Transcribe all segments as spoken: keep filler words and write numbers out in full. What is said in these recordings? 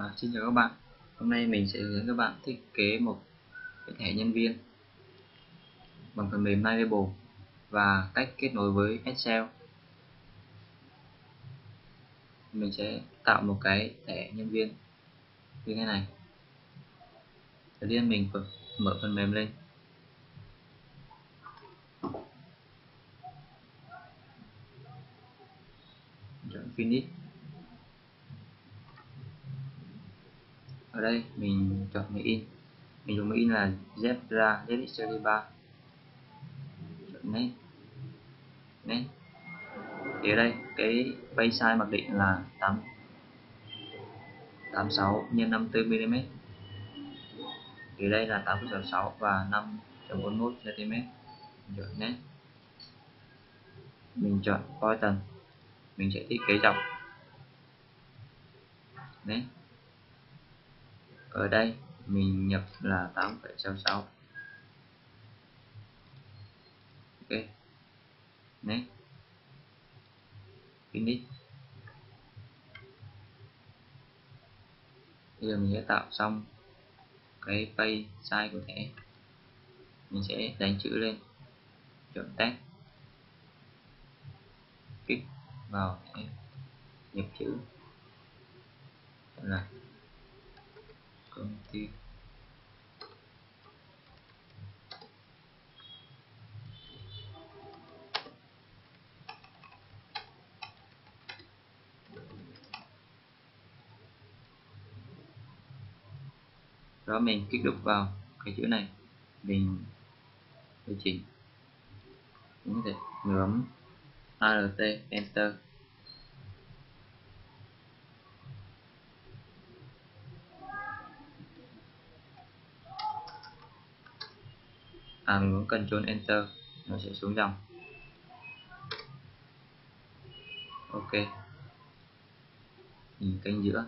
À, xin chào các bạn. Hôm nay mình sẽ hướng dẫn các bạn thiết kế một cái thẻ nhân viên bằng phần mềm Navigable và cách kết nối với Excel. Mình sẽ tạo một cái thẻ nhân viên như thế này. Đầu tiên mình mở phần mềm lên, chọn Finish. Ở đây mình chọn máy in, mình dùng máy in là Zebra Z X Series ba. Chọn Next, Next. Thì ở đây cái bay size mặc định là tám mươi sáu nhân năm mươi tư mi li mét. Thì đây là tám phẩy sáu sáu và năm phẩy bốn mươi mốt xăng ti mét. Chọn Next. Mình chọn Python, mình sẽ thiết kế dọc. Next. Ở đây mình nhập là tám phẩy sáu sáu. Ok. Next. Finish. Bây giờ mình sẽ tạo xong cái page size của thẻ. Mình sẽ đánh chữ lên, chọn text, kích vào thẻ, nhập chữ, chọn là công ty. Đó, mình kích đục vào cái chữ này, mình điều chỉnh, mình có thể bấm Alt Enter. À, mình bấm Ctrl Enter, nó sẽ xuống dòng. Ok, mình kênh giữa.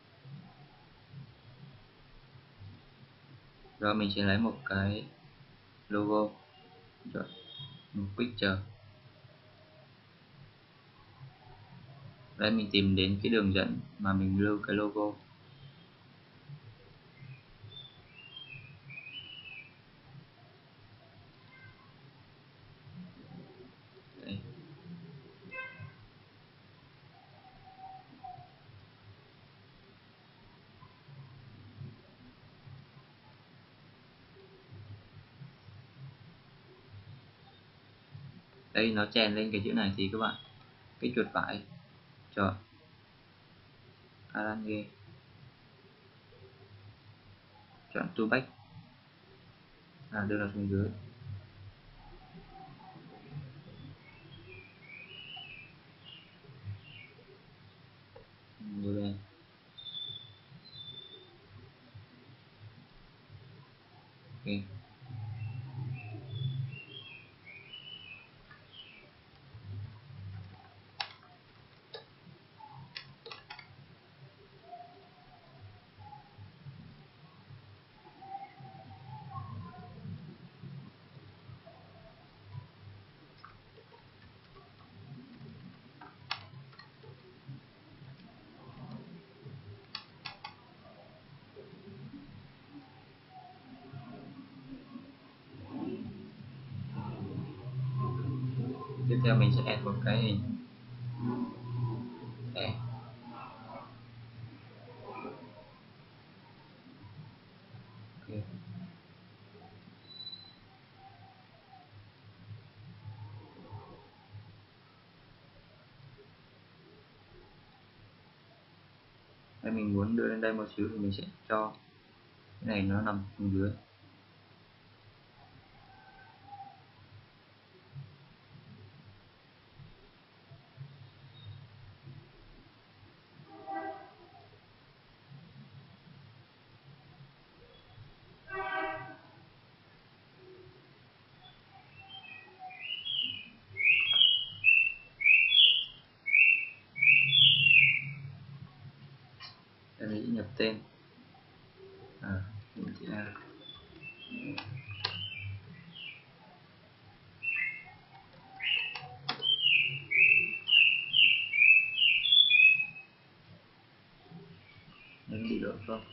Rồi mình sẽ lấy một cái logo, chọn một picture. Đây mình tìm đến cái đường dẫn mà mình lưu cái logo. Đây. Đây nó chèn lên cái chữ này thì các bạn kích chuột phải, chọn Arrange, chọn to back, à, đưa nó xuống dưới. Như đây. Ok. Tiếp theo mình sẽ add một cái hình thẻ. Okay. Đây mình muốn đưa lên đây một xíu thì mình sẽ cho cái này nó nằm xuống dưới. Đây mình sẽ nhập tên, à, mình sẽ Đấy, bị lỗi. không.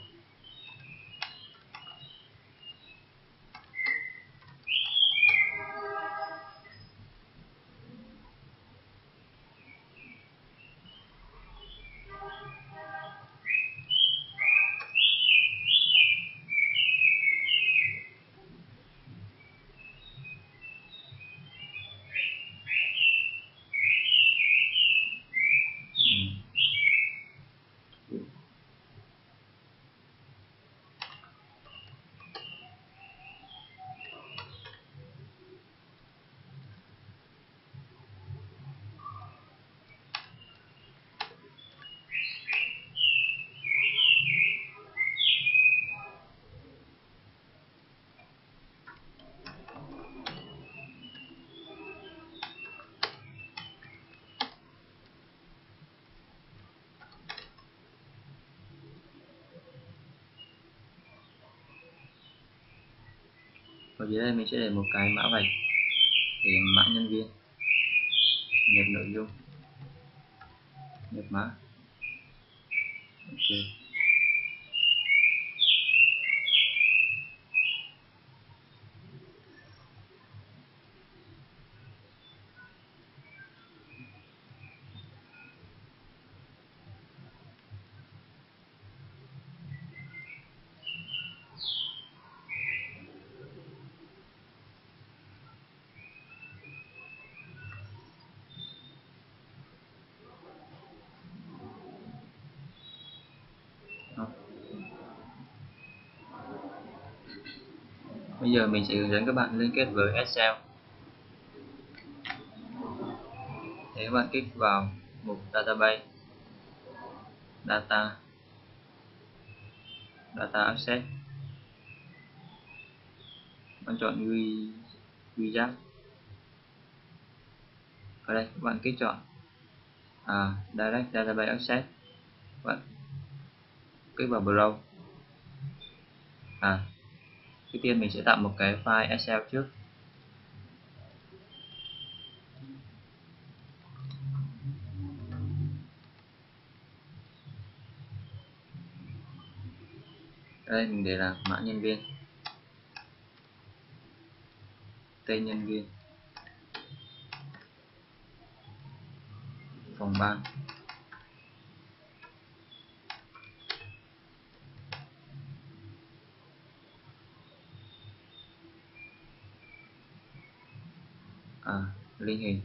Ở dưới đây mình sẽ để một cái mã vạch để mã nhân viên, nhập nội dung, nhập mã. Ok. Đó. Bây giờ mình sẽ hướng dẫn các bạn liên kết với Excel. Thế các bạn kích vào mục Database, Data, Data Access. Bạn chọn Wizard. Ở đây các bạn kích chọn à, Direct Database Access. Bạn kích vào Browse. À, trước tiên mình sẽ tạo một cái file Excel trước. Đây mình để là mã nhân viên, tên nhân viên, phòng ban, à, linh hình.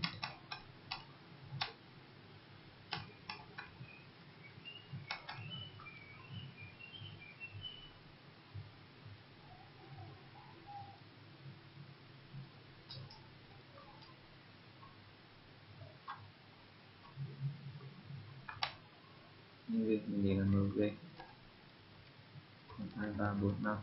Nhân viên mình để là em vê một hai ba bốn năm.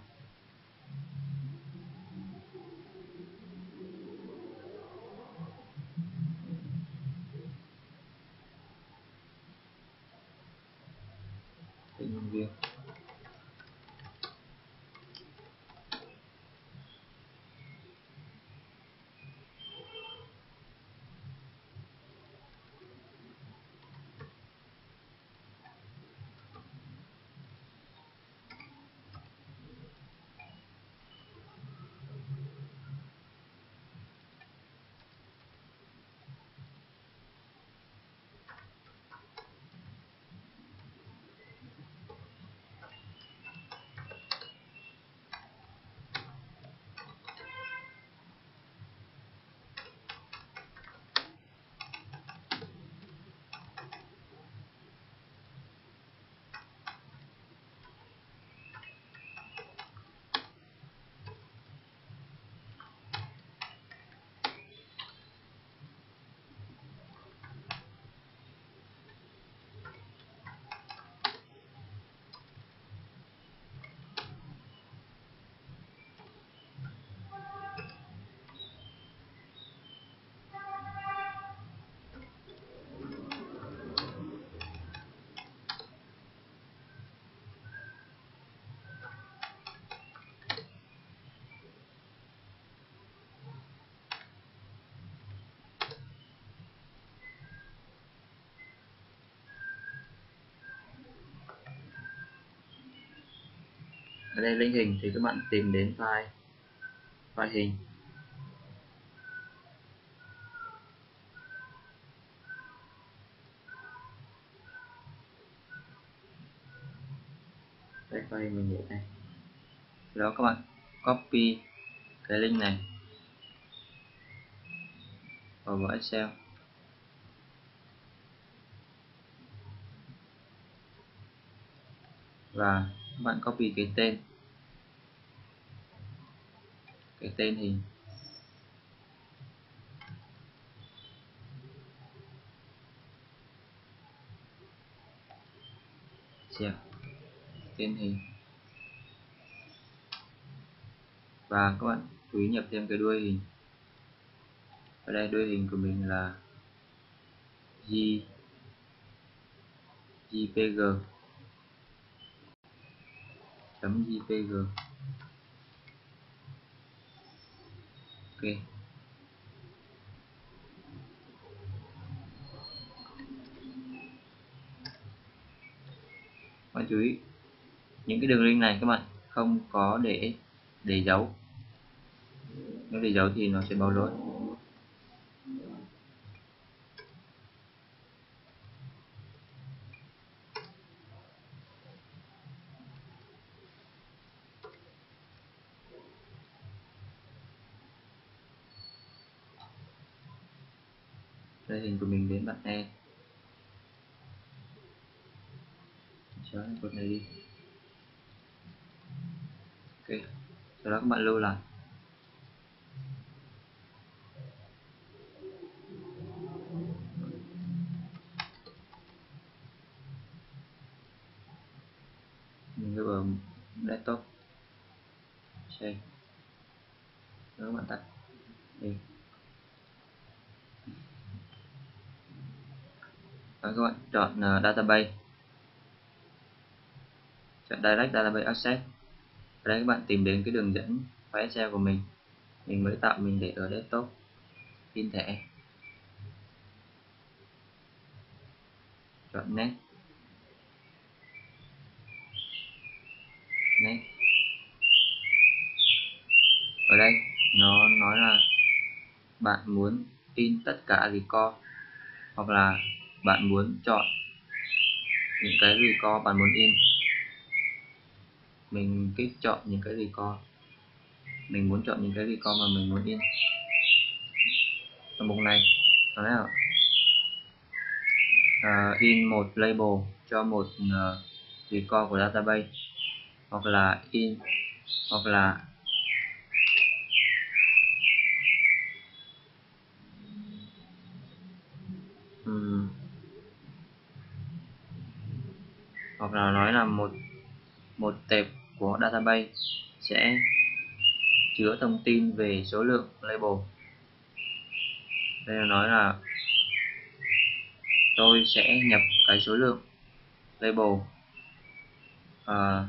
Tên nhân viên, Ở đây link hình thì các bạn tìm đến file file hình. Đây file hình mình để này. Đó các bạn copy cái link này vào vào Excel. Và các bạn copy cái tên cái tên hình. Xem tên hình. Và các bạn chú ý nhập thêm cái đuôi hình. Ở đây đuôi hình của mình là J JPG chấm JPG. Ok. Các bạn chú ý những cái đường link này các bạn không có để để dấu. Nếu để dấu thì nó sẽ báo lỗi. Đây hình của mình đến bạn E. Xóa cột này đi. Ok. Sau đó các bạn lưu lại. Mình lưu ở desktop. Save. Đó các bạn tắt. Đây. Đó, các bạn chọn uh, database. Chọn direct database access. Ở đây các bạn tìm đến cái đường dẫn file Excel của mình. Mình mới tạo mình để ở desktop. In thẻ. Chọn next. Next. Ở đây nó nói là bạn muốn in tất cả record hoặc là bạn muốn chọn những cái record bạn muốn in. Mình kích chọn những cái record. Mình muốn chọn những cái record mà mình muốn in. Ở mục này nó là uh, in một label cho một uh, record của database, hoặc là in hoặc là um, hoặc là nói là một một tệp của database sẽ chứa thông tin về số lượng label. Đây là nói là tôi sẽ nhập cái số lượng label, à,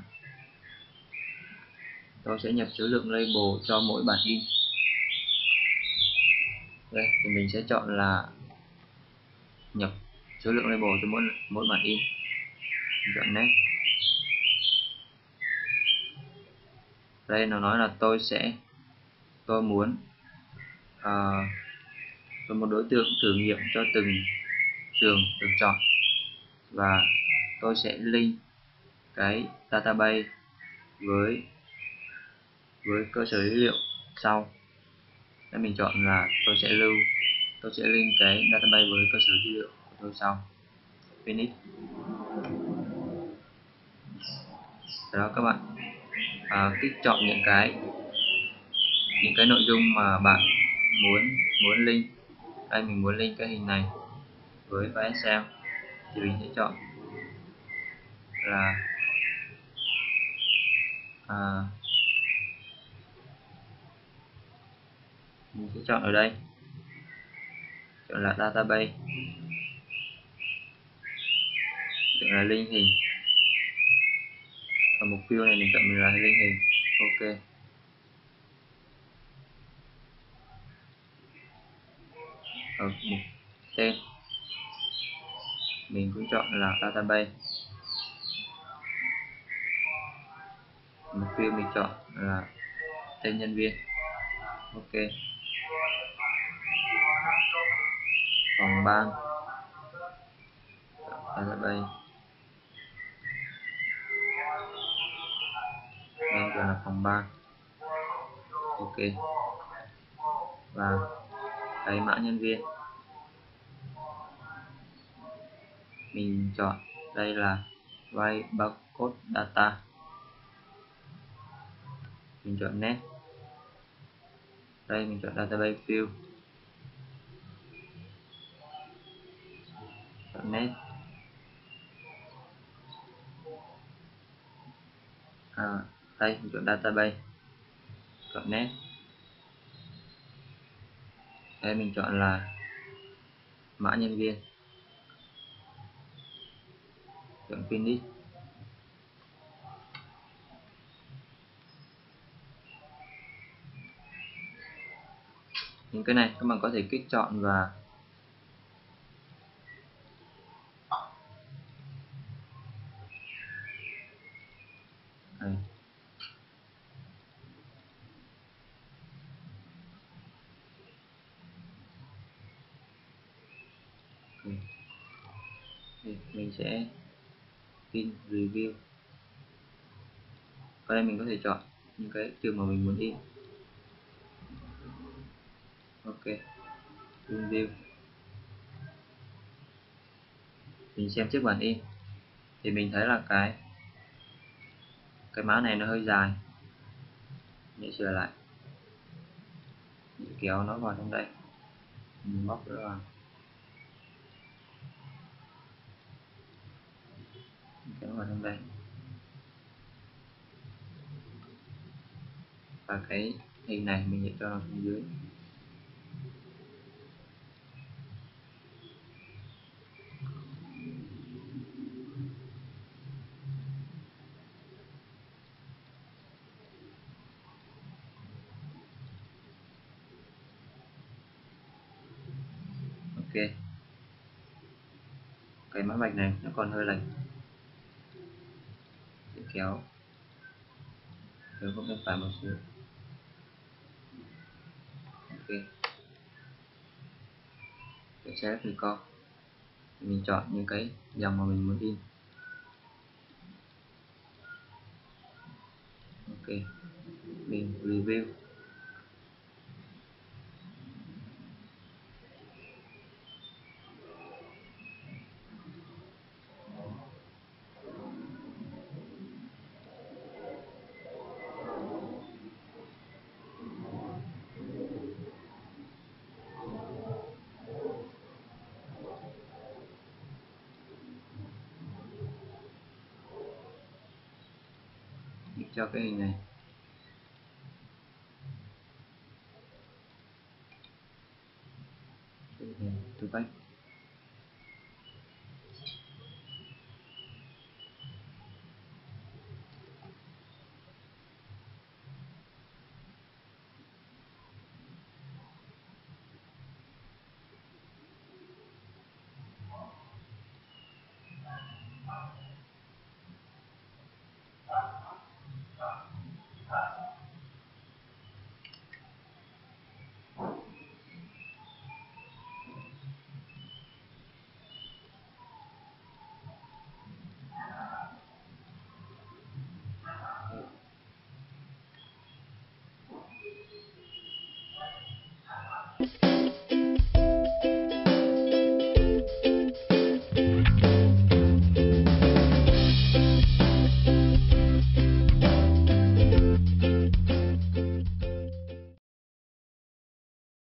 tôi sẽ nhập số lượng label cho mỗi bản in. Đây thì mình sẽ chọn là nhập số lượng label cho mỗi mỗi bản in. Chọn next. Đây nó nói là tôi sẽ tôi muốn uh, tôi một đối tượng thử nghiệm cho từng trường được chọn, và tôi sẽ link cái database với với cơ sở dữ liệu sau. Nên mình chọn là tôi sẽ lưu tôi sẽ link cái database với cơ sở dữ liệu của tôi sau. Finish. Sau đó các bạn à, kích chọn những cái những cái nội dung mà bạn muốn muốn link. Đây mình muốn link cái hình này với file Excel thì mình sẽ chọn là à, mình sẽ chọn ở đây, chọn là database, chọn là link hình. Ở mục field này mình chọn mình là link hình. Ok. Ở mục tên mình cũng chọn là database. một field mình chọn là tên nhân viên. Ok, phòng ban, database, đây gọi là phòng ban. Ok, và cái mã nhân viên mình chọn đây là White Barcode Data, mình chọn Next. Đây mình chọn Database Field, chọn Next. À, đây mình chọn Database, chọn Next. Đây mình chọn là mã nhân viên, chọn Finish. Những cái này các bạn có thể kích chọn và đây. Thì mình sẽ in review. Ở đây mình có thể chọn những cái trường mà mình muốn in. Ok, review. Mình xem trước bản in thì mình thấy là cái cái mã này nó hơi dài, để sửa lại, mình kéo nó vào trong đây, mình bóc nó vào, mình kéo nó vào trong đây. Và cái hình này mình sẽ cho nó xuống dưới. Ok, cái mã vạch này nó còn hơi lệch, để kéo kéo không bên phải một xíu. Ok, để set record, mình chọn những cái dòng mà mình muốn in. Ok, mình review. Cho cái hình này từ vách.